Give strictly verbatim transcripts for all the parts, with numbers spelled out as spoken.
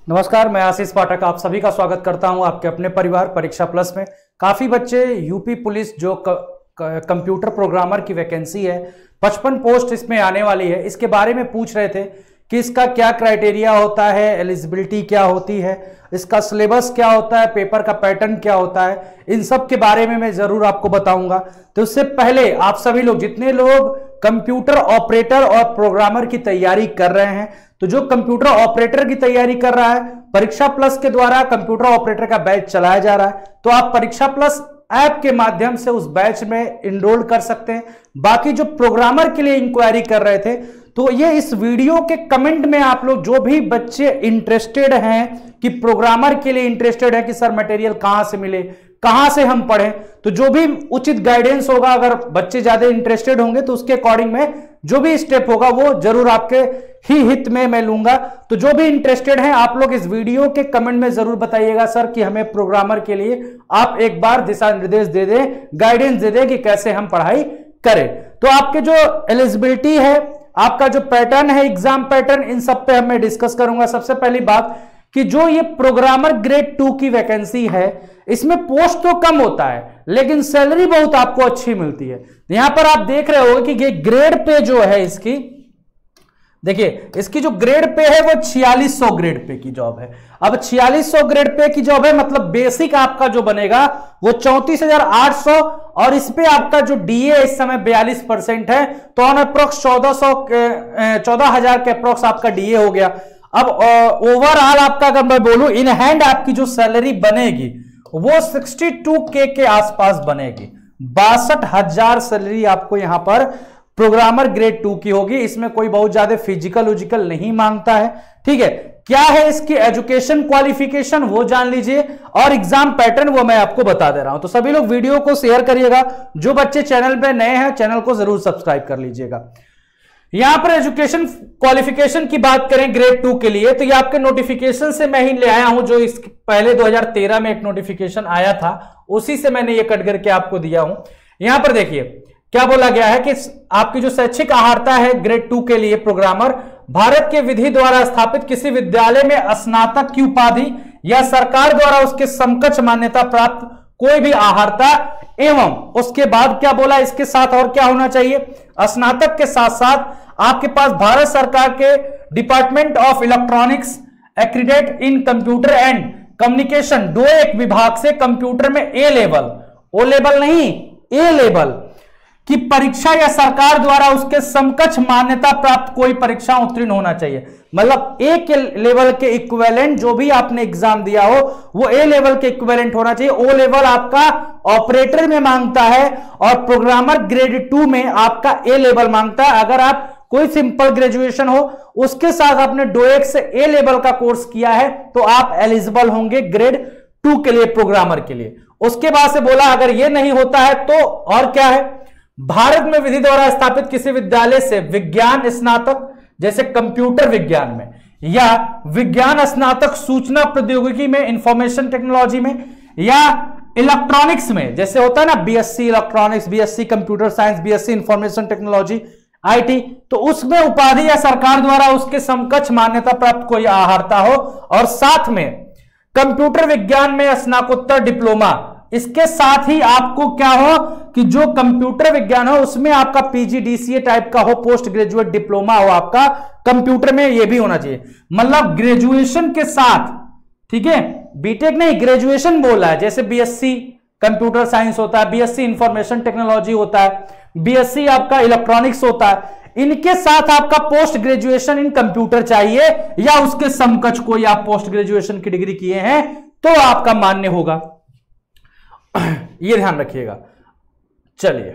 नमस्कार, मैं आशीष पाठक आप सभी का स्वागत करता हूं आपके अपने परिवार परीक्षा प्लस में। काफी बच्चे यूपी पुलिस जो कंप्यूटर प्रोग्रामर की वैकेंसी है, पचपन पोस्ट इसमें आने वाली है, इसके बारे में पूछ रहे थे कि इसका क्या क्राइटेरिया होता है, एलिजिबिलिटी क्या होती है, इसका सिलेबस क्या होता है, पेपर का पैटर्न क्या होता है, इन सब के बारे में मैं जरूर आपको बताऊंगा। तो उससे पहले आप सभी लोग, जितने लोग कंप्यूटर ऑपरेटर और प्रोग्रामर की तैयारी कर रहे हैं, तो जो कंप्यूटर ऑपरेटर की तैयारी कर रहा है, परीक्षा प्लस के द्वारा कंप्यूटर ऑपरेटर का बैच चलाया जा रहा है, तो आप परीक्षा प्लस ऐप के माध्यम से उस बैच में इनरोल कर सकते हैं। बाकी जो प्रोग्रामर के लिए इंक्वायरी कर रहे थे, तो ये इस वीडियो के कमेंट में आप लोग जो भी बच्चे इंटरेस्टेड हैं कि प्रोग्रामर के लिए इंटरेस्टेड है कि सर मटेरियल कहां से मिले, कहां से हम पढ़ें, तो जो भी उचित गाइडेंस होगा, अगर बच्चे ज्यादा इंटरेस्टेड होंगे तो उसके अकॉर्डिंग में जो भी स्टेप होगा वो जरूर आपके ही हित में मैं लूंगा। तो जो भी इंटरेस्टेड हैं आप लोग इस वीडियो के कमेंट में जरूर बताइएगा सर कि हमें प्रोग्रामर के लिए आप एक बार दिशा निर्देश दे दें, गाइडेंस दे दें कि कैसे हम पढ़ाई करें। तो आपके जो एलिजिबिलिटी है, आपका जो पैटर्न है, एग्जाम पैटर्न, इन सब पे मैं डिस्कस करूंगा। सबसे पहली बात कि जो ये प्रोग्रामर ग्रेड टू की वैकेंसी है, इसमें पोस्ट तो कम होता है लेकिन सैलरी बहुत आपको अच्छी मिलती है। यहां पर आप देख रहे हो कि ये ग्रेड पे जो है इसकी, देखिए इसकी जो ग्रेड पे है वो छियालीस सौ ग्रेड पे की जॉब है। अब छियालीस सौ ग्रेड पे की जॉब है, मतलब बेसिक आपका जो बनेगा वो चौंतीस हजार आठ सौ, और इस पे आपका जो डीए इस समय बयालीस परसेंट है, तो ऑन अप्रोक्स चौदह सौ चौदह हजार के अप्रोक्स आपका डीए हो गया। अब ओवरऑल आपका अगर मैं बोलूं इन हैंड आपकी जो सैलरी बनेगी वो बासठ के के आसपास बनेगी। बासठ हजार सैलरी आपको यहां पर प्रोग्रामर ग्रेड टू की होगी। इसमें कोई बहुत ज्यादा फिजिकल उजिकल नहीं मांगता है, ठीक है। क्या है इसकी एजुकेशन क्वालिफिकेशन वो जान लीजिए, और एग्जाम पैटर्न वो मैं आपको बता दे रहा हूं। तो सभी लोग वीडियो को शेयर करिएगा, जो बच्चे चैनल पे नए हैं चैनल को जरूर सब्सक्राइब कर लीजिएगा। यहां पर एजुकेशन क्वालिफिकेशन की बात करें ग्रेड टू के लिए, तो ये आपके नोटिफिकेशन से मैं ही ले आया हूं, जो इस पहले दो हज़ार तेरह में एक नोटिफिकेशन आया था, उसी से मैंने ये कट करके आपको दिया हूं। यहां पर देखिए क्या बोला गया है कि आपकी जो शैक्षिक अहर्ता है ग्रेड टू के लिए प्रोग्रामर, भारत के विधि द्वारा स्थापित किसी विद्यालय में स्नातक की उपाधि या सरकार द्वारा उसके समकक्ष मान्यता प्राप्त कोई भी अहर्ता, एवं उसके बाद क्या बोला, इसके साथ और क्या होना चाहिए, स्नातक के साथ साथ आपके पास भारत सरकार के department of electronics accredit in computer and communication दो एक विभाग से कंप्यूटर में ए लेवल, ओ लेवल नहीं ए लेवल की परीक्षा या सरकार द्वारा उसके समकक्ष मान्यता प्राप्त कोई परीक्षा उत्तीर्ण होना चाहिए। मतलब ए के लेवल के इक्विवेलेंट जो भी आपने एग्जाम दिया हो वो ए लेवल के इक्विवेलेंट होना चाहिए। ओ लेवल आपका ऑपरेटर में मांगता है और प्रोग्रामर ग्रेड टू में आपका ए लेवल मांगता है। अगर आप कोई सिंपल ग्रेजुएशन हो उसके साथ आपने डोएक से ए लेवल का कोर्स किया है तो आप एलिजिबल होंगे ग्रेड टू के लिए, प्रोग्रामर के लिए। उसके बाद से बोला अगर ये नहीं होता है तो और क्या है, भारत में विधि द्वारा स्थापित किसी विद्यालय से विज्ञान स्नातक जैसे कंप्यूटर विज्ञान में, या विज्ञान स्नातक सूचना प्रौद्योगिकी में, इंफॉर्मेशन टेक्नोलॉजी में, या इलेक्ट्रॉनिक्स में, जैसे होता है ना BSc electronics, BSc computer science, BSc information technology, IT, तो उसमें उपाधि या सरकार द्वारा उसके समकक्ष मान्यता प्राप्त कोई अहर्ता हो, और साथ में कंप्यूटर विज्ञान में स्नातकोत्तर डिप्लोमा, इसके साथ ही आपको क्या हो कि जो कंप्यूटर विज्ञान हो उसमें आपका पीजीडीसीए टाइप का हो, पोस्ट ग्रेजुएट डिप्लोमा हो आपका कंप्यूटर में, ये भी होना चाहिए। मतलब ग्रेजुएशन के साथ, ठीक है, बीटेक नहीं ग्रेजुएशन बोला है, जैसे बीएससी कंप्यूटर साइंस होता है, बीएससी इंफॉर्मेशन टेक्नोलॉजी होता है, बीएससी आपका इलेक्ट्रॉनिक्स होता है, इनके साथ आपका पोस्ट ग्रेजुएशन इन कंप्यूटर चाहिए, या उसके समकक्ष कोई आप पोस्ट ग्रेजुएशन की डिग्री किए हैं तो आपका मान्य होगा। ये ध्यान रखिएगा। चलिए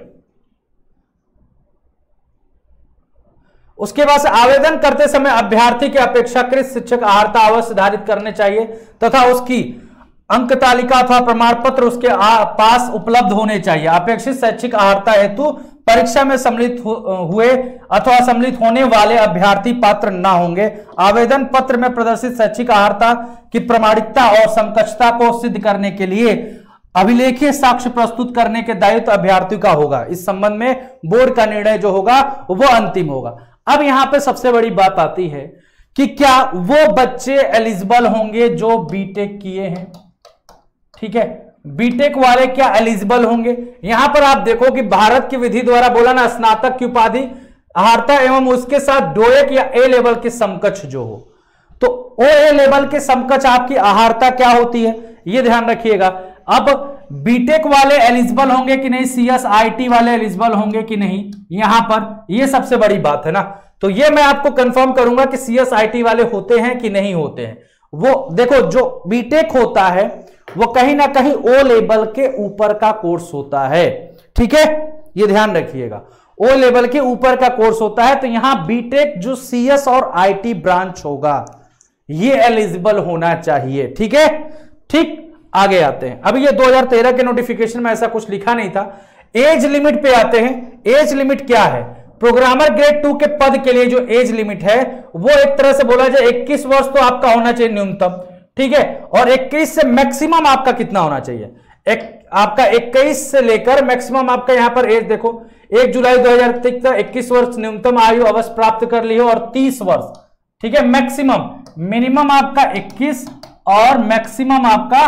उसके बाद से आवेदन करते समय अभ्यर्थी के अपेक्षाकृत शिक्षक अहर्ता अवश्य धारित करने चाहिए तथा उसकी अंक तालिका अथवा प्रमाण पत्र उसके पास उपलब्ध होने चाहिए। अपेक्षित शैक्षिक अहर्ता हेतु परीक्षा में सम्मिलित हुए अथवा सम्मिलित होने वाले अभ्यर्थी पात्र न होंगे। आवेदन पत्र में प्रदर्शित शैक्षिक अहर्ता की प्रामाणिकता और समकक्षता को सिद्ध करने के लिए अभिलेखीय साक्ष्य प्रस्तुत करने के दायित्व अभ्यर्थी का होगा। इस संबंध में बोर्ड का निर्णय जो होगा वो अंतिम होगा। अब यहां पे सबसे बड़ी बात आती है कि क्या वो बच्चे एलिजिबल होंगे जो बीटेक किए हैं। ठीक है, बीटेक वाले क्या एलिजिबल होंगे। यहां पर आप देखो कि भारत की विधि द्वारा बोला ना, स्नातक की उपाधि अहार्ता एवं उसके साथ डोएक या ए लेवल के समकक्ष जो हो, तो ओ ए लेवल के समकक्ष आपकी अहार्ता क्या होती है, यह ध्यान रखिएगा। अब बीटेक वाले एलिजिबल होंगे कि नहीं, सीएस आईटी वाले एलिजिबल होंगे कि नहीं, यहां पर यह सबसे बड़ी बात है ना। तो यह मैं आपको कंफर्म करूंगा कि सीएस आईटी वाले होते हैं कि नहीं होते हैं। वो देखो, जो बीटेक होता है वो कहीं ना कहीं ओ लेवल के ऊपर का कोर्स होता है। ठीक है, ये ध्यान रखिएगा, ओ लेवल के ऊपर का कोर्स होता है। तो यहां बीटेक जो सीएस और आईटी ब्रांच होगा ये एलिजिबल होना चाहिए। ठीक है, ठीक, आगे आते हैं। अभी ये दो हज़ार तेरह के नोटिफिकेशन में ऐसा कुछ लिखा नहीं था। एज लिमिट पे आते हैं। एज लिमिट क्या है, प्रोग्रामर ग्रेड टू के पद के लिए जो एज लिमिट है वो एक तरह से बोला जाए इक्कीस वर्ष तो आपका होना चाहिए न्यूनतम। ठीक है, और इक्कीस से मैक्सिमम आपका कितना होना चाहिए, एक आपका इक्कीस से लेकर मैक्सिमम आपका यहां पर एज देखो, एक जुलाई दो हजार तेईस तक इक्कीस वर्ष न्यूनतम आयु अवश्य प्राप्त कर ली हो और तीस वर्ष। ठीक है, मैक्सिमम, मिनिमम आपका इक्कीस और मैक्सिमम आपका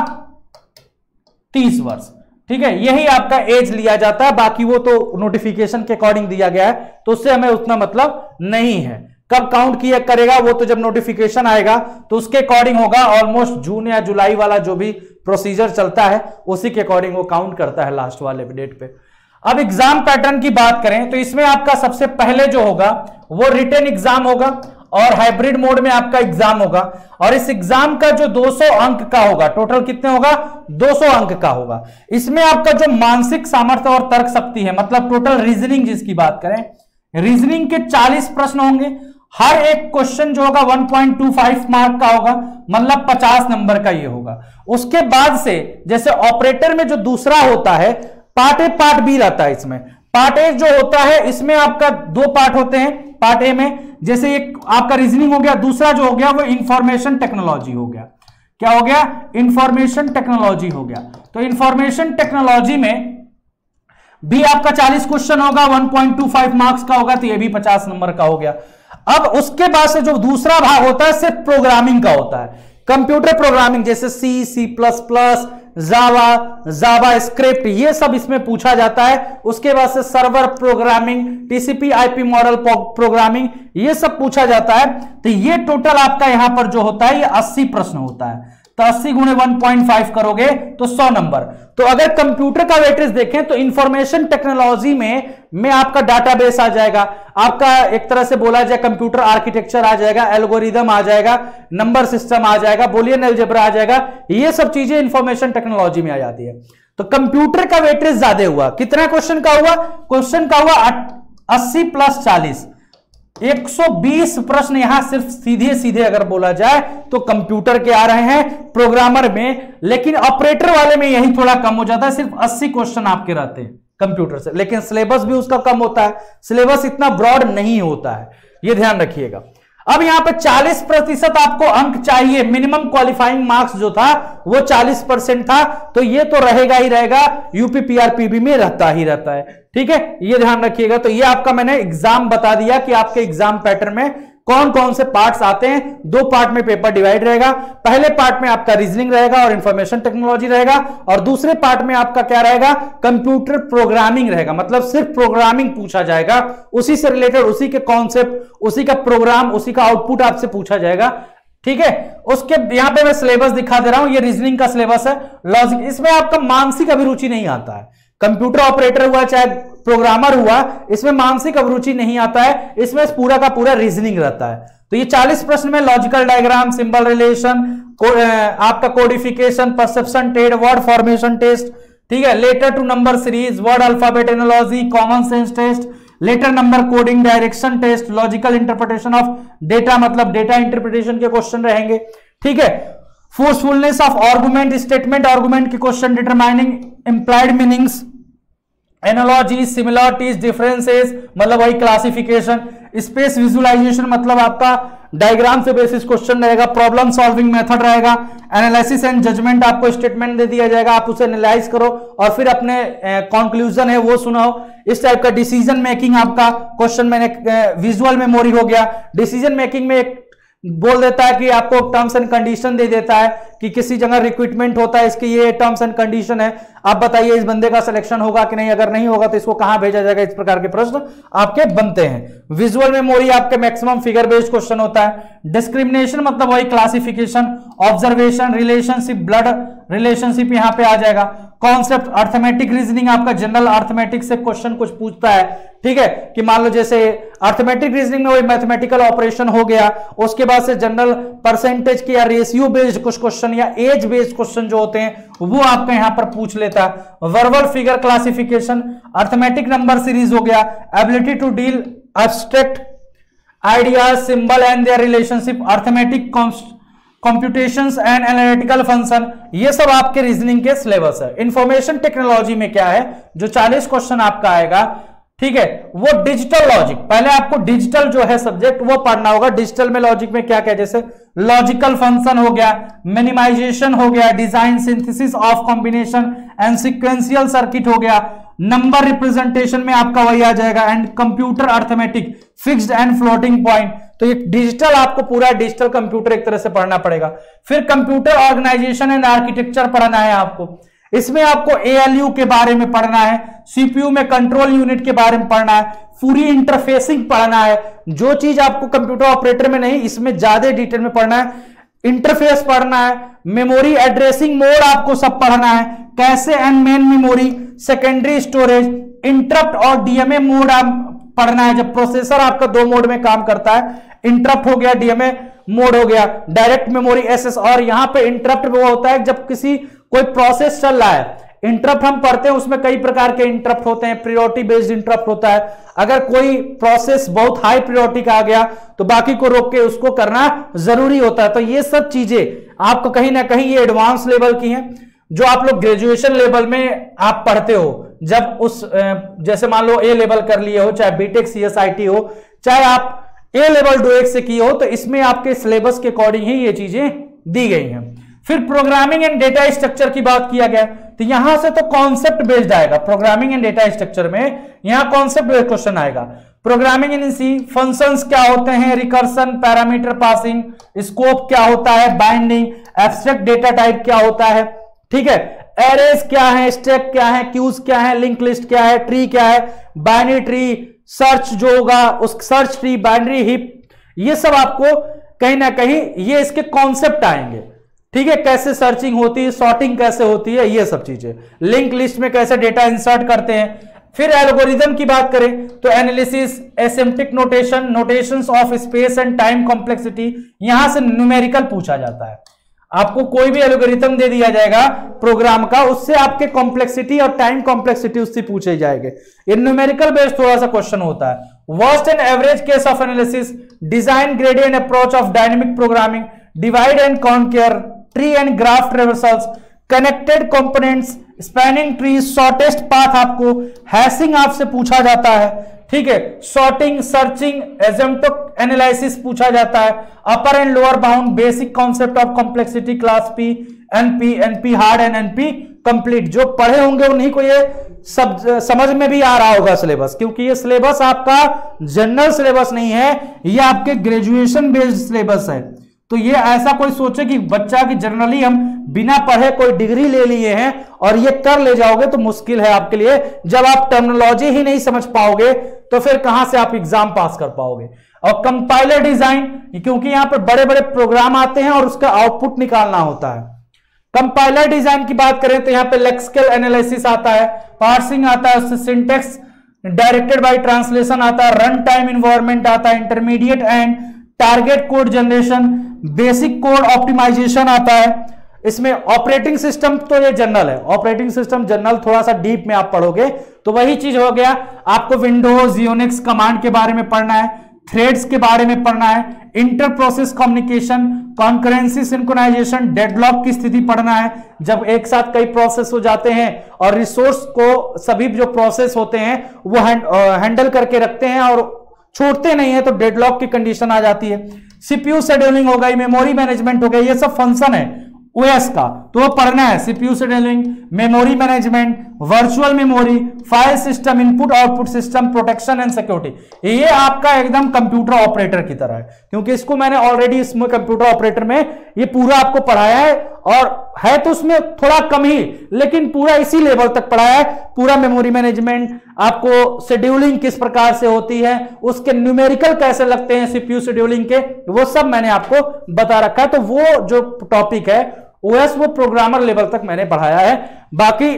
तीस वर्ष। ठीक है, यही आपका एज लिया जाता है। बाकी वो तो नोटिफिकेशन के अकॉर्डिंग दिया गया है, तो उससे हमें उतना मतलब नहीं है। कब काउंट किया करेगा वो तो जब नोटिफिकेशन आएगा तो उसके अकॉर्डिंग होगा। ऑलमोस्ट जून या जुलाई वाला जो भी प्रोसीजर चलता है उसी के अकॉर्डिंग वो काउंट करता है लास्ट वाले डेट पे। अब एग्जाम पैटर्न की बात करें तो इसमें आपका सबसे पहले जो होगा वो रिटन एग्जाम होगा और हाइब्रिड मोड में आपका एग्जाम होगा। और इस एग्जाम का जो दो सौ अंक का होगा, टोटल कितने होगा, दो सौ अंक का होगा। इसमें आपका जो मानसिक सामर्थ्य और तर्क शक्ति है, मतलब टोटल रीजनिंग जिसकी बात करें, रीजनिंग के चालीस प्रश्न होंगे। हर एक क्वेश्चन जो होगा एक पॉइंट दो पाँच मार्क का होगा, मतलब पचास नंबर का ये होगा। उसके बाद से जैसे ऑपरेटर में जो दूसरा होता है, पार्ट ए पार्ट बी रहता है। इसमें पार्ट ए जो होता है इसमें आपका दो पार्ट होते हैं। पार्ट ए में जैसे एक आपका रीजनिंग हो गया, दूसरा जो हो गया वो इंफॉर्मेशन टेक्नोलॉजी हो गया। क्या हो गया, इंफॉर्मेशन टेक्नोलॉजी हो गया। तो इंफॉर्मेशन टेक्नोलॉजी में भी आपका चालीस क्वेश्चन होगा, एक पॉइंट दो पाँच मार्क्स का होगा, तो ये भी पचास नंबर का हो गया। अब उसके बाद से जो दूसरा भाग होता है सिर्फ प्रोग्रामिंग का होता है, कंप्यूटर प्रोग्रामिंग, जैसे C, C plus plus, Java, Java script, ये सब इसमें पूछा जाता है। उसके बाद से server programming, TCP IP model programming, ये सब पूछा जाता है। तो ये टोटल आपका यहां पर जो होता है ये अस्सी प्रश्न होता है। तो अस्सी गुणे एक पॉइंट पाँच करोगे तो सौ नंबर। तो अगर कंप्यूटर का वेटेज देखें तो इंफॉर्मेशन टेक्नोलॉजी में में आपका डाटाबेस आ जाएगा, आपका एक तरह से बोला जाए कंप्यूटर आर्किटेक्चर आ जाएगा, एल्गोरिदम आ जाएगा, नंबर सिस्टम आ जाएगा, बुलियन अलजेब्रा आ जाएगा। ये सब चीजें इंफॉर्मेशन टेक्नोलॉजी में आ जाती है। तो कंप्यूटर का वेटेज ज्यादा हुआ। कितना क्वेश्चन का हुआ, क्वेश्चन का हुआ अस्सी प्लस चालीस, एक सौ बीस प्रश्न यहां सिर्फ सीधे सीधे अगर बोला जाए तो कंप्यूटर के आ रहे हैं, प्रोग्रामर में। लेकिन ऑपरेटर वाले में यही थोड़ा कम हो जाता है, सिर्फ अस्सी क्वेश्चन आपके रहते हैं कंप्यूटर से। लेकिन सिलेबस भी उसका कम होता है, सिलेबस इतना ब्रॉड नहीं होता है, यह ध्यान रखिएगा। अब यहां पे चालीस प्रतिशत आपको अंक चाहिए, मिनिमम क्वालिफाइंग मार्क्स जो था वो चालीस परसेंट था। तो ये तो रहेगा ही रहेगा, यूपी पीआरपीबी में रहता ही रहता है। ठीक है, ये ध्यान रखिएगा। तो ये आपका मैंने एग्जाम बता दिया कि आपके एग्जाम पैटर्न में कौन कौन से पार्ट्स आते हैं। दो पार्ट में पेपर डिवाइड रहेगा। पहले पार्ट में आपका रीजनिंग रहेगा और इंफॉर्मेशन टेक्नोलॉजी रहेगा, और दूसरे पार्ट में आपका क्या रहेगा, कंप्यूटर प्रोग्रामिंग रहेगा। मतलब सिर्फ प्रोग्रामिंग पूछा जाएगा, उसी से रिलेटेड, उसी के कॉन्सेप्ट, उसी का प्रोग्राम, उसी का आउटपुट आपसे पूछा जाएगा। ठीक है, उसके यहां पे मैं सिलेबस दिखा दे रहा हूं, ये रीजनिंग का सिलेबस है। लॉजिक, इसमें आपका मानसिक अभिरुचि नहीं आता है। कंप्यूटर ऑपरेटर हुआ चाहे प्रोग्रामर हुआ, इसमें मानसिक अभिरुचि नहीं आता है, इसमें पूरा का पूरा रीजनिंग रहता है। तो ये चालीस प्रश्न में लॉजिकल डायग्राम, सिंबल रिलेशन, आपका codification, perception test, word formation test, ठीक है, letter to number series, word alphabet analogy, common sense test, letter number coding, direction test, logical interpretation of data, मतलब डेटा इंटरप्रिटेशन के question रहेंगे। ठीक है, forcefulness of argument, statement argument के question, determining implied meanings, analogies, similarities, differences, मतलब वही classification, space visualization, मतलब आपका डायग्राम से बेसिस क्वेश्चन रहेगा, प्रॉब्लम सॉल्विंग मेथड रहेगा, एनालिसिस एंड जजमेंट, आपको स्टेटमेंट दे दिया जाएगा, आप उसे एनालाइज करो और फिर अपने कंक्लूजन है वो सुनाओ। इस टाइप का डिसीजन मेकिंग आपका क्वेश्चन, मैंने विजुअल मेमोरी हो गया। डिसीजन मेकिंग में एक बोल देता है कि आपको टर्म्स एंड कंडीशन दे देता है कि किसी जगह रिक्रूटमेंट होता है, इसके ये टर्म्स एंड कंडीशन है, आप बताइए इस बंदे का सिलेक्शन होगा कि नहीं, अगर नहीं होगा तो इसको कहां भेजा जाएगा। इस प्रकार के प्रश्न आपके बनते हैं। विजुअल मेमोरी आपके मैक्सिमम फिगर बेस्ड क्वेश्चन होता है। डिस्क्रिमिनेशन मतलब वही classification, observation, relationship, blood relationship यहां पे आ जाएगा। कॉन्सेप्ट, अर्थमेटिक रीजनिंग आपका जनरल अर्थमेटिक से क्वेश्चन कुछ पूछता है, ठीक है, कि मान लो जैसे अर्थमेटिक रीजनिंग में वही मैथमेटिकल ऑपरेशन हो गया, उसके बाद से जनरल परसेंटेज के या रेशियो बेस्ड कुछ क्वेश्चन या एज बेस्ड क्वेश्चन जो होते हैं वो आपका यहां पर पूछ लेता है। Verbal figure classification, arithmetic number series हो गया, ability to deal abstract ideas, symbol and their relationship, arithmetic computations and analytical function, ये सब आपके रीजनिंग के सिलेबस है। इंफॉर्मेशन टेक्नोलॉजी में क्या है, जो चालीस क्वेश्चन आपका आएगा, ठीक है, वो डिजिटल लॉजिक, पहले आपको डिजिटल जो है सब्जेक्ट वो पढ़ना होगा। डिजिटल में लॉजिक में क्या क्या, जैसे लॉजिकल फंक्शन हो गया, मिनिमाइजेशन हो गया, design synthesis of combination and sequential circuit हो गया, नंबर रिप्रेजेंटेशन में आपका वही आ जाएगा, and computer arithmetic, fixed and floating point. तो ये डिजिटल आपको पूरा डिजिटल कंप्यूटर एक तरह से पढ़ना पड़ेगा। फिर कंप्यूटर ऑर्गेनाइजेशन एंड आर्किटेक्चर पढ़ना है आपको, इसमें आपको एएलयू के बारे में पढ़ना है, सीपीयू में कंट्रोल यूनिट के बारे में पढ़ना है, पूरी इंटरफेसिंग पढ़ना है, जो चीज आपको कंप्यूटर ऑपरेटर में नहीं इसमें ज्यादा डिटेल में पढ़ना है, इंटरफेस पढ़ना है, मेमोरी एड्रेसिंग मोड आपको सब पढ़ना है, कैसे and main memory, secondary storage, interrupt और डीएमए मोड आप पढ़ना है। जब प्रोसेसर आपका दो मोड में काम करता है, इंटरप्ट हो गया, डीएमए मोड हो गया, डायरेक्ट मेमोरी एसएस, और यहां पे इंटरप्ट वो होता है जब किसी कोई प्रोसेस चल रहा है। इंटरप्ट हम पढ़ते हैं, उसमें कई प्रकार के इंटरप्ट होते हैं, प्रायोरिटी बेस्ड इंटरप्ट होता है। अगर कोई प्रोसेस बहुत हाई प्रायोरिटी का आ गया तो बाकी को रोक के उसको करना जरूरी होता है। तो ये सब चीजें आपको कहीं ना कहीं ये एडवांस लेवल की हैं, जो आप लोग ग्रेजुएशन लेवल में आप पढ़ते हो। जब उस जैसे मान लो ए लेवल कर लिए हो, चाहे बीटेक सीएसआईटी हो, चाहे आप ए लेवल डोएक्स से किए हो, तो इसमें आपके सिलेबस के अकॉर्डिंग ही ये चीजें दी गई हैं। फिर प्रोग्रामिंग एंड डेटा स्ट्रक्चर की बात किया गया, तो यहां से तो कॉन्सेप्ट बेस्ड आएगा। प्रोग्रामिंग एंड डेटा स्ट्रक्चर में यहां कॉन्सेप्ट बेस्ड क्वेश्चन आएगा। प्रोग्रामिंग इन सी, फंक्शंस क्या होते हैं, रिकर्सन, पैरामीटर पासिंग, स्कोप क्या होता है, बाइंडिंग, एब्स्ट्रैक्ट डेटा टाइप क्या होता है, ठीक है, एरेज क्या है, स्टैक क्या है, क्यूज क्या है, लिंक लिस्ट क्या है, ट्री क्या है, बाइनरी ट्री, सर्च जो होगा उस सर्च ट्री, बाइनरी हिप, ये सब आपको कहीं ना कहीं ये इसके कॉन्सेप्ट आएंगे, ठीक है, कैसे सर्चिंग होती है, सॉर्टिंग कैसे होती है, ये सब चीजें, लिंक लिस्ट में कैसे डेटा इंसर्ट करते हैं। फिर एल्गोरिथम की बात करें तो analysis, asymptotic notation, notations of space and time complexity, यहां से न्यूमेरिकल पूछा जाता है। आपको कोई भी एल्गोरिथम दे दिया जाएगा प्रोग्राम का, उससे आपके कॉम्प्लेक्सिटी और टाइम कॉम्प्लेक्सिटी उससे पूछे जाएंगे। ये न्यूमेरिकल बेस्ड थोड़ा सा क्वेश्चन होता है। Worst and average case of analysis, design gradient approach of dynamic programming, divide and conquer, tree and graph traversals, connected components, spanning tree, shortest path, आपको हैशिंग आपसे पूछा जाता है, ठीक है, सॉर्टिंग, सर्चिंग, एजेम्प्टोक एनालिसिस पूछा जाता है, upper and lower bound, basic concept of complexity, class P, NP, NP hard and NP complete. जो पढ़े होंगे उन्हीं को ये सब समझ में भी आ रहा होगा सिलेबस, क्योंकि ये सिलेबस आपका जनरल सिलेबस नहीं है, ये आपके ग्रेजुएशन बेस्ड सिलेबस है। तो ये ऐसा कोई सोचे कि बच्चा की जनरली हम बिना पढ़े कोई डिग्री ले लिए हैं और ये कर ले जाओगे तो मुश्किल है आपके लिए। जब आप टर्मिनोलॉजी ही नहीं समझ पाओगे तो फिर कहां से आप एग्जाम पास कर पाओगे। और कंपाइलर डिजाइन, क्योंकि यहां पर बड़े बड़े प्रोग्राम आते हैं और उसका आउटपुट निकालना होता है। कंपाइलर डिजाइन की बात करें तो यहां पे लेक्सिकल एनालिसिस आता है, पार्सिंग आता है, उससे सिंटेक्स डायरेक्टेड बाय ट्रांसलेशन आता है, रन टाइम इन्वायरमेंट आता है, intermediate and target code generation, basic code optimization आता है। इसमें ऑपरेटिंग सिस्टम तो ये जनरल है, ऑपरेटिंग सिस्टम जनरल, थोड़ा सा डीप में आप पढ़ोगे तो वही चीज हो गया। आपको विंडोज, यूनिक्स कमांड के बारे में पढ़ना है, थ्रेड्स के बारे में पढ़ना है, inter process communication, concurrency synchronization, deadlock की स्थिति पढ़ना है। जब एक साथ कई प्रोसेस हो जाते हैं और रिसोर्स को सभी जो प्रोसेस होते हैं वो हैंडल करके रखते हैं और छोड़ते नहीं है तो डेडलॉक की कंडीशन आ जाती है। सीपीयू शेड्यूलिंग हो गई, मेमोरी मैनेजमेंट हो गया, ये सब फंक्शन है। ओएस का, तो वो पढ़ना है CPU scheduling, memory management, virtual memory, file system, input output system, protection and security. ये आपका एकदम कंप्यूटर ऑपरेटर की तरह है, क्योंकि इसको मैंने ऑलरेडी इसमें कंप्यूटर ऑपरेटर में ये पूरा आपको पढ़ाया है, और है तो उसमें थोड़ा कम ही, लेकिन पूरा इसी लेवल तक पढ़ाया है। पूरा मेमोरी मैनेजमेंट, आपको शेड्यूलिंग किस प्रकार से होती है, उसके न्यूमेरिकल कैसे लगते हैं सीपीयू शेड्यूलिंग के, वो सब मैंने आपको बता रखा है। तो वो जो टॉपिक है ओएस, वो प्रोग्रामर लेवल तक मैंने पढ़ाया है। बाकी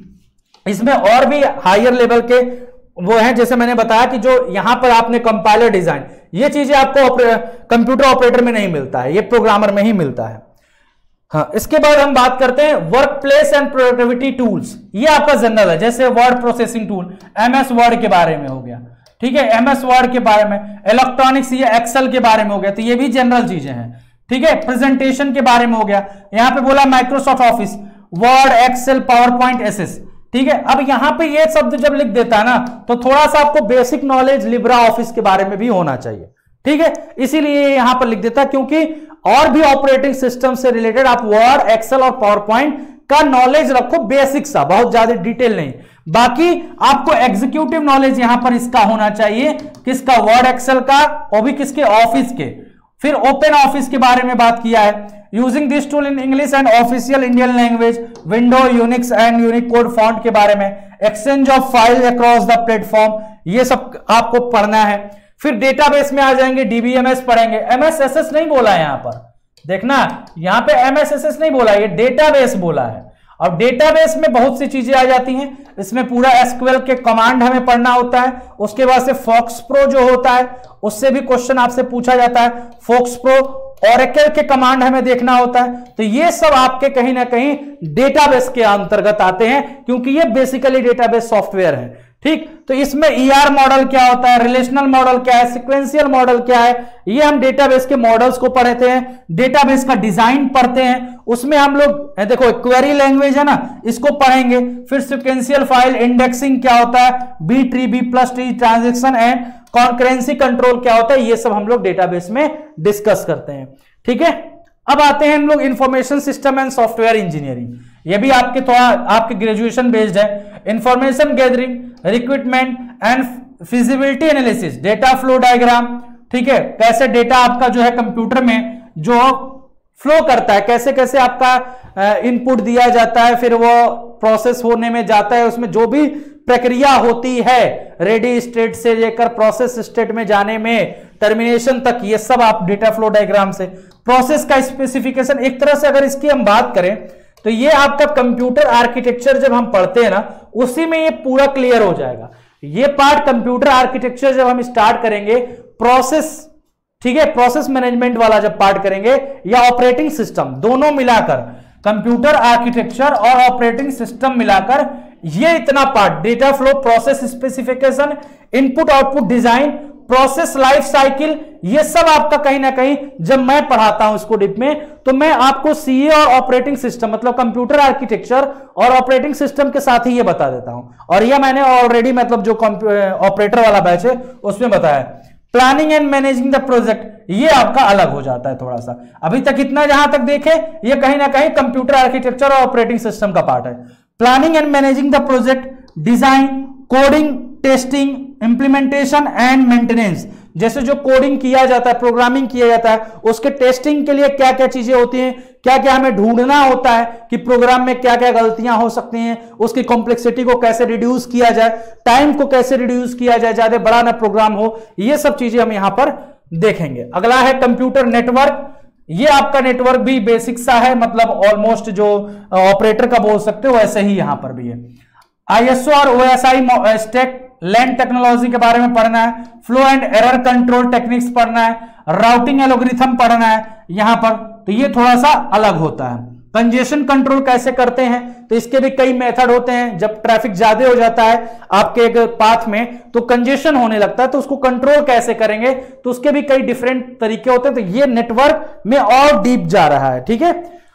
इसमें और भी हायर लेवल के वो हैं, जैसे मैंने बताया कि जो यहां पर आपने कंपाइलर डिजाइन, ये चीजें आपको कंप्यूटर ऑपरेटर में नहीं मिलता है, ये प्रोग्रामर में ही मिलता है। हाँ, इसके बाद हम बात करते हैं work place and productivity tools. ये आपका जनरल है, जैसे word processing tool, MS Word के बारे में हो गया, ठीक है, एमएस वर्ड के बारे में, इलेक्ट्रॉनिक्स ये एक्सेल के बारे में हो गया, तो ये भी जनरल चीजें हैं, ठीक है। प्रेजेंटेशन के बारे में हो गया, यहां पे बोला Microsoft Office, Word, Excel, PowerPoint, SS, ठीक है। अब यहां पे ये शब्द जब लिख देता है ना, तो थोड़ा सा आपको बेसिक नॉलेज लिब्रा ऑफिस के बारे में भी होना चाहिए, ठीक है, इसीलिए यहां पर लिख देता है, क्योंकि और भी ऑपरेटिंग सिस्टम से रिलेटेड आप वर्ड, एक्सेल और पावर पॉइंट का नॉलेज रखो, बेसिक सा, बहुत ज्यादा डिटेल नहीं। बाकी आपको एग्जीक्यूटिव नॉलेज यहां पर इसका होना चाहिए, किसका, वर्ड एक्सेल का, और भी किसके, ऑफिस के। फिर ओपन ऑफिस के बारे में बात किया है, using this tool in English and official Indian language, window, Unix and Unicode font के बारे में, exchange of file across the platform, ये सब आपको पढ़ना है। फिर डेटाबेस में आ जाएंगे, डीबीएमएस पढ़ेंगे, एमएसएसएस नहीं बोला है यहां पर, देखना यहां पे एमएसएसएस नहीं बोला, ये डेटाबेस बोला है। और डेटाबेस में बहुत सी चीजें आ जाती हैं, इसमें पूरा एसक्यूएल के कमांड हमें पढ़ना होता है, उसके बाद से फॉक्स प्रो जो होता है उससे भी क्वेश्चन आपसे पूछा जाता है, फॉक्स प्रो, ओरेकल के कमांड हमें देखना होता है। तो ये सब आपके कहीं ना कहीं डेटाबेस के अंतर्गत आते हैं, क्योंकि ये बेसिकली डेटाबेस सॉफ्टवेयर है, ठीक। तो इसमें ईआर मॉडल क्या होता है, रिलेशनल मॉडल क्या है, सीक्वेंशियल मॉडल क्या है, ये हम डेटाबेस के मॉडल्स को पढ़ते हैं। डेटाबेस का डिजाइन पढ़ते हैं, उसमें हम लोग देखो क्वेरी लैंग्वेज है ना, इसको पढ़ेंगे। फिर सीक्वेंशियल फाइल इंडेक्सिंग क्या होता है, B tree, B plus tree, transaction and concurrency control क्या होता है, ये सब हम लोग डेटाबेस में डिस्कस करते हैं, ठीक है। अब आते हैं हम लोग information system and software engineering, ये भी आपके थोड़ा आपके ग्रेजुएशन बेस्ड है। Information gathering, recruitment and feasibility analysis, data flow diagram, ठीक है, कैसे डेटा आपका जो है कंप्यूटर में जो फ्लो करता है, कैसे कैसे आपका इनपुट दिया जाता है, फिर वो प्रोसेस होने में जाता है, उसमें जो भी प्रक्रिया होती है रेडी स्टेट से लेकर प्रोसेस स्टेट में जाने में टर्मिनेशन तक, ये सब आप डेटा फ्लो डायग्राम से। प्रोसेस का स्पेसिफिकेशन, एक तरह से अगर इसकी हम बात करें तो ये आपका कंप्यूटर आर्किटेक्चर जब हम पढ़ते हैं ना, उसी में ये पूरा क्लियर हो जाएगा। ये पार्ट कंप्यूटर आर्किटेक्चर जब हम स्टार्ट करेंगे, प्रोसेस, ठीक है, प्रोसेस मैनेजमेंट वाला जब पार्ट करेंगे, या ऑपरेटिंग सिस्टम, दोनों मिलाकर कंप्यूटर आर्किटेक्चर और ऑपरेटिंग सिस्टम मिलाकर ये इतना part, data flow, process specification, input output design, process life cycle, ये सब आपका कहीं ना कहीं जब मैं पढ़ाता हूं इसको डिप में, तो मैं आपको सीए और ऑपरेटिंग सिस्टम, मतलब कंप्यूटर आर्किटेक्चर और ऑपरेटिंग सिस्टम के साथ ही ये बता देता हूं। और ये मैंने ऑलरेडी मतलब जो ऑपरेटर वाला बैच है उसमें बताया। Planning and managing the project, ये आपका अलग हो जाता है थोड़ा सा। अभी तक इतना जहां तक देखे, ये कहीं ना कहीं कंप्यूटर आर्किटेक्चर और ऑपरेटिंग सिस्टम का पार्ट है। Planning and managing the project, design, coding, testing, implementation and maintenance, जैसे जो कोडिंग किया जाता है, प्रोग्रामिंग किया जाता है, उसके टेस्टिंग के लिए क्या क्या चीजें होती हैं, क्या क्या हमें ढूंढना होता है कि प्रोग्राम में क्या क्या गलतियां हो सकती हैं, उसकी कॉम्प्लेक्सिटी को कैसे रिड्यूस किया जाए, टाइम को कैसे रिड्यूस किया जाए, ज्यादा बड़ा ना प्रोग्राम हो, ये सब चीजें हम यहां पर देखेंगे। अगला है कंप्यूटर नेटवर्क, ये आपका नेटवर्क भी बेसिक सा है, मतलब ऑलमोस्ट जो ऑपरेटर का बोल सकते हो वैसे ही यहां पर भी है। आईएसओ और ओएसआई स्टैक लैंड टेक्नोलॉजी के बारे में पढ़ना है, flow and error control techniques पढ़ना है, राउटिंग एल्गोरिथम पढ़ना है यहां पर, तो ये थोड़ा सा अलग होता है। कंजेशन कंट्रोल कैसे करते हैं, तो इसके भी कई मेथड होते हैं। जब ट्रैफिक ज्यादा हो जाता है आपके एक पाथ में तो कंजेशन होने लगता है, तो उसको कंट्रोल कैसे करेंगे, तो उसके भी कई डिफरेंट तरीके होते हैं। तो ये नेटवर्क में और डीप जा रहा है, ठीक है।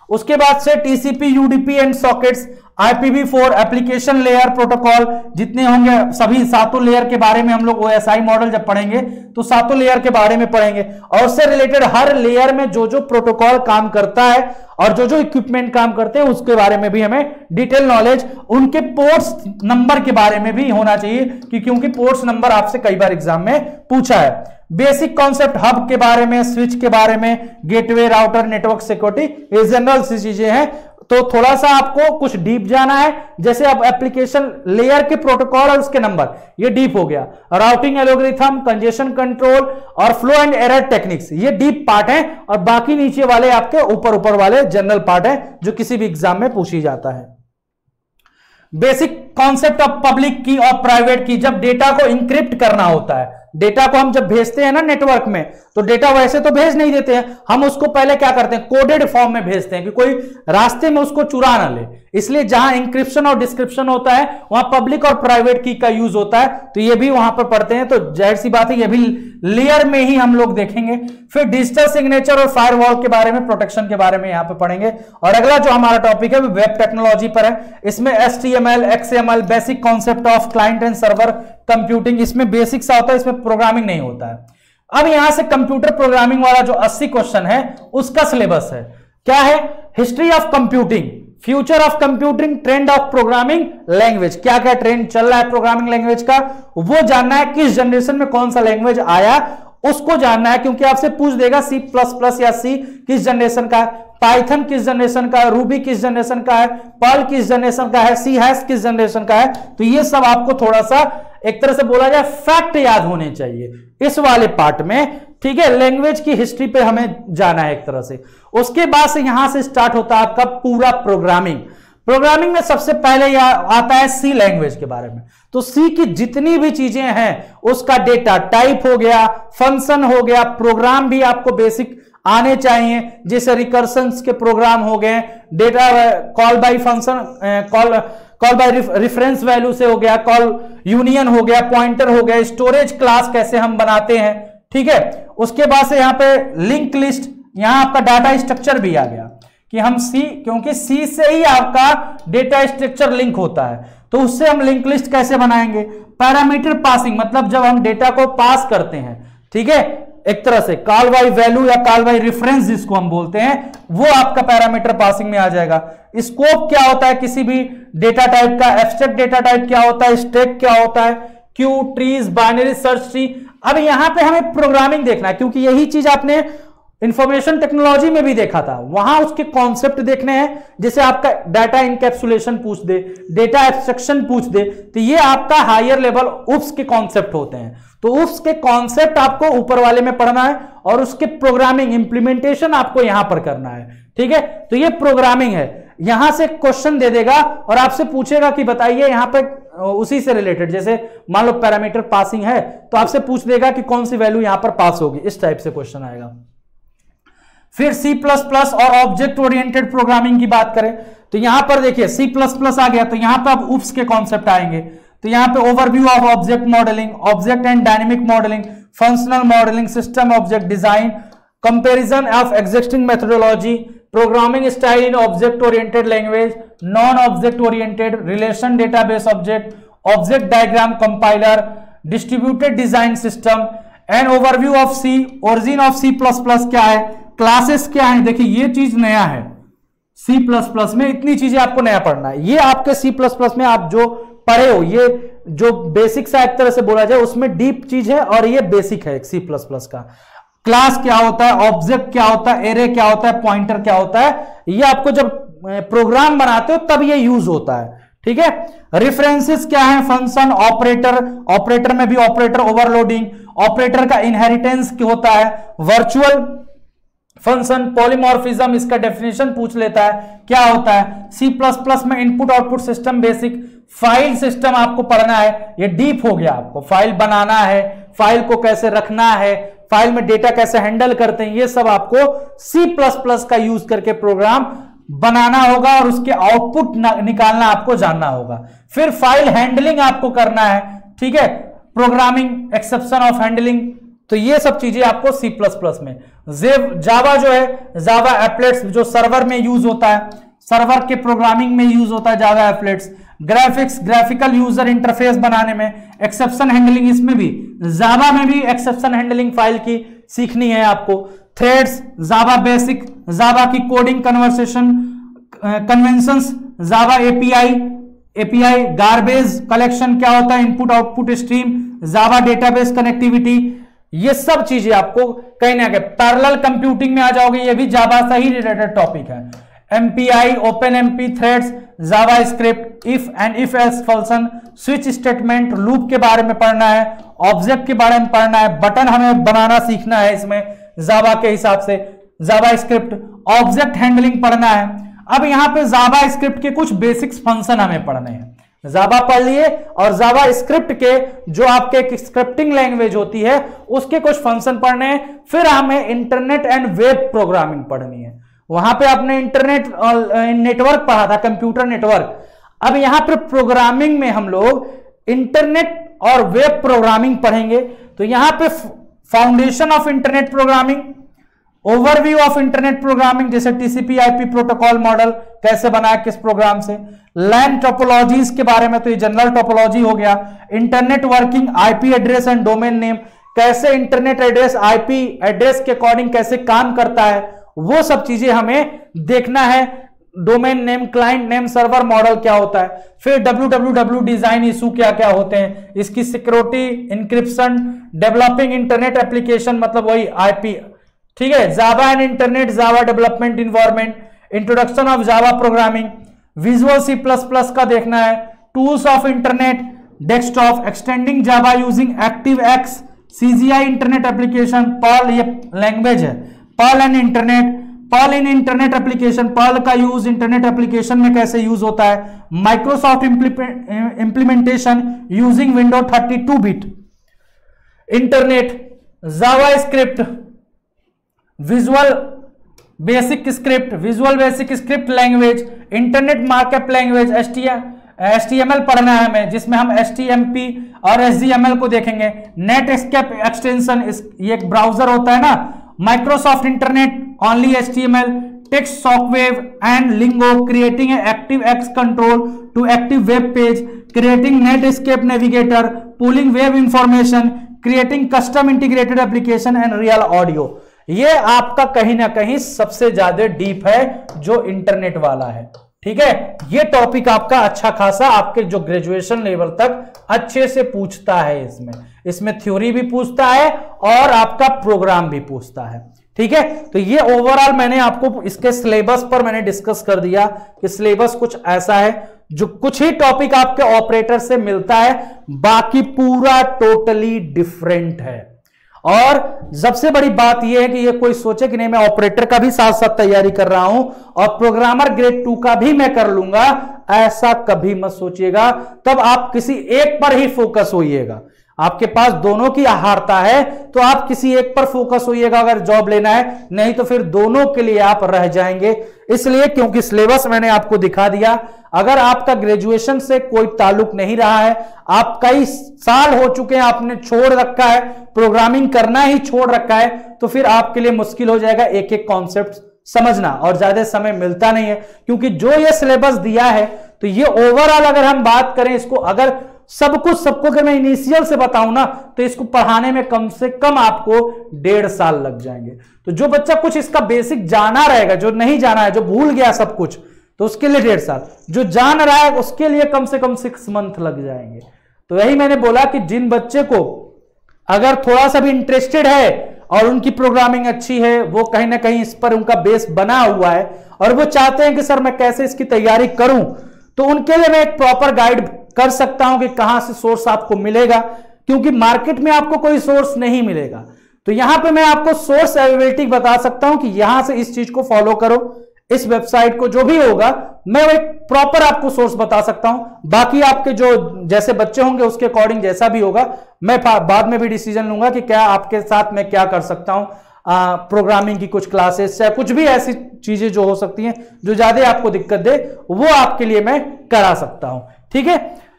उसके बाद से TCP, UDP and sockets, I P V four, application layer protocol जितने होंगे सभी सातों लेयर के बारे में हम लोग ओएसआई मॉडल जब पढ़ेंगे तो सातों लेयर के बारे में पढ़ेंगे, और उससे रिलेटेड हर लेयर में जो जो प्रोटोकॉल काम करता है और जो जो इक्विपमेंट काम करते हैं उसके बारे में भी हमें डिटेल नॉलेज, उनके पोर्ट्स नंबर के बारे में भी होना चाहिए कि क्योंकि पोर्ट्स नंबर आपसे कई बार एग्जाम में पूछा है। बेसिक कॉन्सेप्ट हब के बारे में, स्विच के बारे में, गेटवे, राउटर, नेटवर्क सिक्योरिटी, ये जनरल सी चीजें हैं। तो थोड़ा सा आपको कुछ डीप जाना है, जैसे अब एप्लीकेशन लेयर के प्रोटोकॉल और उसके नंबर, ये डीप हो गया। राउटिंग एल्गोरिथम, कंजेशन कंट्रोल और फ्लो एंड एरर टेक्निक्स, ये डीप पार्ट है, और बाकी नीचे वाले आपके ऊपर ऊपर वाले जनरल पार्ट है जो किसी भी एग्जाम में पूछी जाता है। बेसिक कॉन्सेप्ट ऑफ पब्लिक की और प्राइवेट की, जब डेटा को इंक्रिप्ट करना होता है, डेटा को हम जब भेजते हैं ना नेटवर्क में, तो डेटा वैसे तो भेज नहीं देते हैं, हम उसको पहले क्या करते हैं, कोडेड फॉर्म में भेजते हैं कि कोई रास्ते में उसको चुरा ना ले। इसलिए जहां इंक्रिप्शन और डिस्क्रिप्शन होता है वहां पब्लिक और प्राइवेट की का यूज होता है, तो ये भी वहां पर पढ़ते हैं। तो जाहिर सी बात है ये भी लेयर में ही हम लोग देखेंगे। फिर डिजिटल सिग्नेचर और फायरवॉल के बारे में, प्रोटेक्शन के बारे में यहां पे पढ़ेंगे। और अगला जो हमारा टॉपिक है वो वेब टेक्नोलॉजी पर है। इसमें H T M L, X M L, basic concept of client and server computing, इसमें बेसिक सा होता है, इसमें प्रोग्रामिंग नहीं होता है। अब यहां से कंप्यूटर प्रोग्रामिंग वाला जो अस्सी क्वेश्चन है उसका सिलेबस है, क्या है, history of computing, future of computing, trend of programming language, क्या क्या ट्रेंड चल रहा है प्रोग्रामिंग लैंग्वेज का वो जानना है, किस जनरेशन में कौन सा लैंग्वेज आया उसको जानना है, क्योंकि आपसे पूछ देगा सी प्लस प्लस या सी किस जनरेशन का है, पाइथन किस जनरेशन का है, रूबी किस जनरेशन का है, पर्ल किस जनरेशन का है, सी हैश किस जनरेशन का है। तो ये सब आपको थोड़ा सा एक तरह से बोला जाए फैक्ट याद होने चाहिए इस वाले पार्ट में, ठीक है। लैंग्वेज की हिस्ट्री पे हमें जाना है एक तरह से। उसके बाद से यहां से स्टार्ट होता है आपका पूरा प्रोग्रामिंग। प्रोग्रामिंग में सबसे पहले यह आता है सी लैंग्वेज के बारे में। तो सी की जितनी भी चीजें हैं उसका डेटा टाइप हो गया, फंक्शन हो गया, प्रोग्राम भी आपको बेसिक आने चाहिए, जैसे रिकर्सन्स के प्रोग्राम हो गए, data call by function, call call by reference value से हो गया, कॉल यूनियन हो गया, पॉइंटर हो गया, स्टोरेज क्लास कैसे हम बनाते हैं, ठीक है। उसके बाद से यहां पे लिंक लिस्ट, यहां आपका डाटा स्ट्रक्चर भी आ गया कि हम सी, क्योंकि सी से ही आपका डेटा स्ट्रक्चर लिंक होता है, तो उससे हम लिंक लिस्ट कैसे बनाएंगे। पैरामीटर पासिंग, मतलब जब हम डेटा को पास करते हैं, ठीक है, एक तरह से कॉल बाय वैल्यू या कॉल बाय रेफरेंस जिसको हम बोलते हैं, वो आपका पैरामीटर पासिंग में आ जाएगा। स्कोप क्या होता है किसी भी डेटा टाइप का, एब्स्ट्रैक्ट डेटा टाइप क्या होता है, स्टैक क्या होता है, queue, trees, binary search tree. अब यहां पे हमें प्रोग्रामिंग देखना है, क्योंकि यही चीज आपने इंफॉर्मेशन टेक्नोलॉजी में भी देखा था, वहां उसके कॉन्सेप्ट देखने हैं। जैसे आपका डाटा इनकैप्सुलेशन पूछ दे, डेटा एब्स्ट्रैक्शन पूछ दे, तो ये आपका हायर लेवल उप्स के कॉन्सेप्ट होते हैं। तो उप्स के कॉन्सेप्ट आपको ऊपर वाले में पढ़ना है और उसके प्रोग्रामिंग इंप्लीमेंटेशन आपको यहां पर करना है, ठीक है। तो ये प्रोग्रामिंग है। यहां से क्वेश्चन दे देगा और आपसे पूछेगा कि बताइए यहां पे उसी से रिलेटेड, जैसे मान लो पैरामीटर पासिंग है तो आपसे पूछ देगा कि कौन सी वैल्यू यहां पर पास होगी, इस टाइप से क्वेश्चन आएगा। फिर सी प्लस प्लस और ऑब्जेक्ट ओरिएंटेड प्रोग्रामिंग की बात करें तो यहां पर देखिए सी प्लस प्लस आ गया, तो यहां पर अब उप्स के कॉन्सेप्ट आएंगे। तो यहां पे overview of object modelling, object and dynamic modelling, functional modelling, system object design, comparison of existing methodology, programming style in object oriented language, non object oriented, relation database object, object diagram compiler, distributed design system and overview of C, origin of C plus plus क्या है, classes क्या है। देखिए ये चीज नया है C plus plus में, इतनी चीजें आपको नया पढ़ना है। ये आपके सी प्लस प्लस में आप जो पढ़े हो, ये जो बेसिक सा एक तरह से बोला जाए उसमें डीप चीज है और ये बेसिक है सी प्लस प्लस का। क्लास क्या होता है, ऑब्जेक्ट क्या होता है, एरे क्या होता है, पॉइंटर क्या होता है, ये आपको जब प्रोग्राम बनाते हो तब ये यूज होता है, ठीक है। रेफरेंसेस क्या है, फंक्शन, ऑपरेटर, ऑपरेटर में भी ऑपरेटर ओवरलोडिंग, ऑपरेटर का इनहेरिटेंस क्या होता है, वर्चुअल फंक्शन, पॉलीमॉर्फिज्म, इसका डेफिनेशन पूछ लेता है क्या होता है। सी प्लस प्लस में input output system basic, file system आपको पढ़ना है, ये डीप हो गया, आपको फाइल बनाना है, फाइल को कैसे रखना है, फाइल में डेटा कैसे हैंडल करते हैं, ये सब आपको सी प्लस प्लस का यूज करके प्रोग्राम बनाना होगा और उसके आउटपुट निकालना आपको जानना होगा। फिर फाइल हैंडलिंग आपको करना है, ठीक है, प्रोग्रामिंग एक्सेप्शन ऑफ हैंडलिंग, तो ये सब चीजें आपको सी प्लस प्लस में। जावा जो है, जावा एप्लेट्स जो सर्वर में यूज होता है, सर्वर के प्रोग्रामिंग में यूज होता है Java applets. Graphics, graphical user interface बनाने में, एक्सेप्शन हैंडलिंग, इसमें भी जावा में भी एक्सेप्शन हैंडलिंग फाइल की सीखनी है आपको। थ्रेड्स, जावा बेसिक, जावा की coding conversation conventions, Java API, API garbage collection क्या होता है, input output stream, Java database connectivity, ये सब चीजें आपको कहीं ना कहीं पैरेलल कंप्यूटिंग में आ जाओगे, ये भी जावा से ही रिलेटेड टॉपिक है। MPI, open MP, threads, Java script, if and if else function, switch statement, loop के बारे में पढ़ना है, ऑब्जेक्ट के बारे में पढ़ना है, बटन हमें बनाना सीखना है इसमें जावा के हिसाब से, जावा स्क्रिप्ट, ऑब्जेक्ट हैंडलिंग पढ़ना है। अब यहां पे जावा स्क्रिप्ट के कुछ बेसिक्स फंक्शन हमें पढ़ने हैं। जावा पढ़ लिए और जावा स्क्रिप्ट के जो आपके एक स्क्रिप्टिंग लैंग्वेज होती है उसके कुछ फंक्शन पढ़ने हैं। फिर हमें इंटरनेट एंड वेब प्रोग्रामिंग पढ़नी है। वहां पे आपने इंटरनेट नेटवर्क पढ़ा था, कंप्यूटर नेटवर्क। अब यहां पर प्रोग्रामिंग में हम लोग इंटरनेट और वेब प्रोग्रामिंग पढ़ेंगे। तो यहां पे foundation of internet programming, overview of internet programming, जैसे टीसीपी आईपी प्रोटोकॉल मॉडल कैसे बनाया किस प्रोग्राम से, लैन टोपोलॉजीज के बारे में, तो ये जनरल टोपोलॉजी हो गया। Internet working, IP address and domain name, कैसे इंटरनेट एड्रेस आईपी एड्रेस के अकॉर्डिंग कैसे काम करता है, वो सब चीजें हमें देखना है। Domain name, client name, server model क्या होता है, फिर W W W design issue क्या क्या होते हैं, इसकी security, encryption, developing internet application मतलब वही आईपी, ठीक है। Java and internet, Java development environment, introduction of Java programming, visual C plus plus का देखना है, tools of internet desktop, extending Java using active X, CGI internet application, Perl ये language है, Perl and internet, Perl in internet application, Perl का use internet application में कैसे use होता है, Microsoft implementation using window thirty two bit, internet, Java script, visual basic script, visual basic script language, internet markup language, HTML पढ़ना है हमें, जिसमें हम एचटीएमपी और एचडीएमएल को देखेंगे। नेट एस्केप एक्सटेंशन, ये एक ब्राउजर होता है ना, Microsoft internet only HTML, text software and lingo, creating active X control to active web page, creating Netscape navigator, pulling web information, creating custom integrated application and real audio. ये आपका कहीं ना कहीं सबसे ज्यादा डीप है जो internet वाला है, ठीक है। ये टॉपिक आपका अच्छा खासा आपके जो ग्रेजुएशन लेवल तक अच्छे से पूछता है। इसमें इसमें थ्योरी भी पूछता है और आपका प्रोग्राम भी पूछता है, ठीक है। तो ये ओवरऑल मैंने आपको इसके सिलेबस पर मैंने डिस्कस कर दिया कि सिलेबस कुछ ऐसा है जो कुछ ही टॉपिक आपके ऑपरेटर से मिलता है, बाकी पूरा टोटली डिफरेंट है। और सबसे बड़ी बात यह है कि ये कोई सोचे कि नहीं मैं ऑपरेटर का भी साथ साथ तैयारी कर रहा हूं और प्रोग्रामर ग्रेड टू का भी मैं कर लूंगा, ऐसा कभी मत सोचिएगा। तब आप किसी एक पर ही फोकस होइएगा। आपके पास दोनों की आहारता है तो आप किसी एक पर फोकस होइएगा अगर जॉब लेना है, नहीं तो फिर दोनों के लिए आप रह जाएंगे। इसलिए क्योंकि सिलेबस मैंने आपको दिखा दिया। अगर आपका ग्रेजुएशन से कोई ताल्लुक नहीं रहा है, आप कई साल हो चुके हैं आपने छोड़ रखा है, प्रोग्रामिंग करना ही छोड़ रखा है, तो फिर आपके लिए मुश्किल हो जाएगा एक एक कॉन्सेप्ट समझना, और ज्यादा समय मिलता नहीं है। क्योंकि जो ये सिलेबस दिया है तो ये ओवरऑल अगर हम बात करें इसको, अगर सब कुछ सबको अगर मैं इनिशियल से बताऊं ना तो इसको पढ़ाने में कम से कम आपको डेढ़ साल लग जाएंगे। तो जो बच्चा कुछ इसका बेसिक जाना रहेगा, जो नहीं जाना है, जो भूल गया सब कुछ, तो उसके लिए डेढ़ साल, जो जान रहा है उसके लिए कम से कम सिक्स मंथ लग जाएंगे। तो यही मैंने बोला कि जिन बच्चे को अगर थोड़ा सा भी इंटरेस्टेड है और उनकी प्रोग्रामिंग अच्छी है, वो कहीं ना कहीं इस पर उनका बेस बना हुआ है और वो चाहते हैं कि सर मैं कैसे इसकी तैयारी करूं, तो उनके लिए मैं एक प्रॉपर गाइड कर सकता हूं कि कहां से सोर्स आपको मिलेगा, क्योंकि मार्केट में आपको कोई सोर्स नहीं मिलेगा। तो यहां पे मैं आपको सोर्स अवेलेबिलिटी बता सकता हूं कि यहां से इस चीज को फॉलो करो, इस वेबसाइट को, जो भी होगा मैं एक प्रॉपर आपको सोर्स बता सकता हूं। बाकी आपके जो जैसे बच्चे होंगे उसके अकॉर्डिंग जैसा भी होगा मैं बाद में भी डिसीजन लूंगा कि क्या आपके साथ मैं क्या कर सकता हूं। आ, प्रोग्रामिंग की कुछ क्लासेस या कुछ भी ऐसी चीजें जो हो सकती हैं जो ज्यादा आपको दिक्कत दे, वो आपके लिए मैं करा सकता हूं, ठीक है।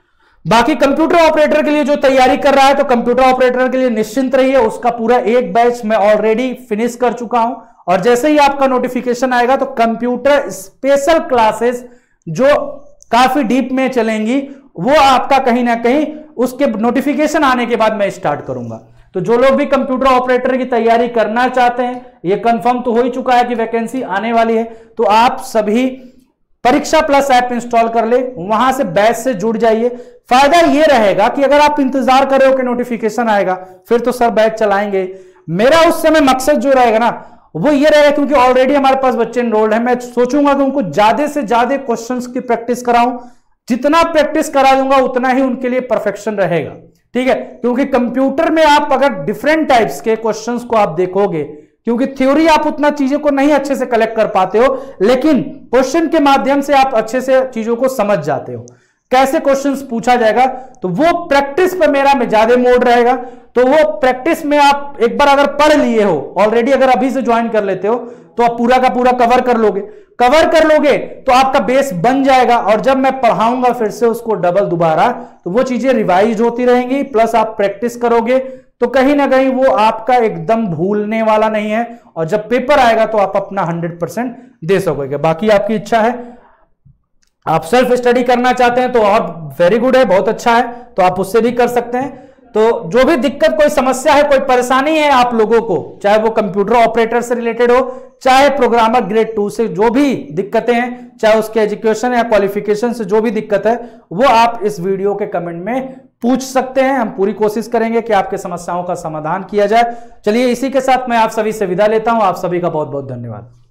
बाकी कंप्यूटर ऑपरेटर के लिए जो तैयारी कर रहा है, तो कंप्यूटर ऑपरेटर के लिए निश्चिंत रहिए, उसका पूरा एक बैच मैं ऑलरेडी फिनिश कर चुका हूं। और जैसे ही आपका नोटिफिकेशन आएगा तो कंप्यूटर स्पेशल क्लासेस जो काफी डीप में चलेंगी, वो आपका कहीं ना कहीं उसके नोटिफिकेशन आने के बाद मैं स्टार्ट करूंगा। तो जो लोग भी कंप्यूटर ऑपरेटर की तैयारी करना चाहते हैं, ये कंफर्म तो हो ही चुका है कि वैकेंसी आने वाली है, तो आप सभी परीक्षा प्लस ऐप इंस्टॉल कर ले, वहां से बैच से जुड़ जाइए। फायदा ये रहेगा कि अगर आप इंतजार कर रहे हो कि नोटिफिकेशन आएगा फिर तो सर बैच चलाएंगे, मेरा उस समय मकसद जो रहेगा ना वो ये रहेगा, क्योंकि ऑलरेडी हमारे पास बच्चे एनरोल्ड हैं, मैं सोचूंगा कि उनको ज्यादा से ज्यादा क्वेश्चंस की प्रैक्टिस कराऊं। जितना प्रैक्टिस करा दूंगा उतना ही उनके लिए परफेक्शन रहेगा, ठीक है। क्योंकि कंप्यूटर में आप अगर डिफरेंट टाइप्स के क्वेश्चंस को आप देखोगे, क्योंकि थ्योरी आप उतना चीजों को नहीं अच्छे से कलेक्ट कर पाते हो, लेकिन क्वेश्चन के माध्यम से आप अच्छे से चीजों को समझ जाते हो, कैसे क्वेश्चंस पूछा जाएगा। तो वो प्रैक्टिस पर मेरा में ज्यादा मोड रहेगा। तो वो प्रैक्टिस में आप एक बार अगर पढ़ लिए हो ऑलरेडी, अगर अभी से ज्वाइन कर लेते हो तो आप पूरा का पूरा कवर कर लोगे। कवर कर लोगे तो आपका बेस बन जाएगा, और जब मैं पढ़ाऊंगा फिर से उसको डबल दोबारा, तो वो चीजें रिवाइज होती रहेंगी, प्लस आप प्रैक्टिस करोगे तो कहीं ना कहीं वो आपका एकदम भूलने वाला नहीं है, और जब पेपर आएगा तो आप अपना हंड्रेड परसेंट दे सकोगे। बाकी आपकी इच्छा है, आप सेल्फ स्टडी करना चाहते हैं तो और वेरी गुड है, बहुत अच्छा है, तो आप उससे भी कर सकते हैं। तो जो भी दिक्कत, कोई समस्या है, कोई परेशानी है आप लोगों को, चाहे वो कंप्यूटर ऑपरेटर से रिलेटेड हो, चाहे प्रोग्रामर ग्रेड टू से जो भी दिक्कतें हैं, चाहे उसके एजुकेशन या क्वालिफिकेशन से जो भी दिक्कत है, वो आप इस वीडियो के कमेंट में पूछ सकते हैं। हम पूरी कोशिश करेंगे कि आपके समस्याओं का समाधान किया जाए। चलिए इसी के साथ मैं आप सभी से विदा लेता हूं। आप सभी का बहुत बहुत धन्यवाद।